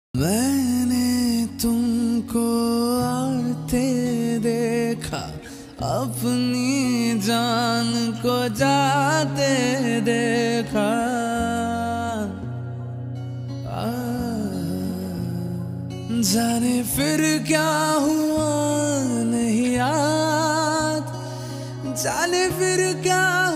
मैंने तुमको आते देखा, अपनी जान को जाते देखा। जाने फिर क्या हुआ नहीं याद, जाने फिर क्या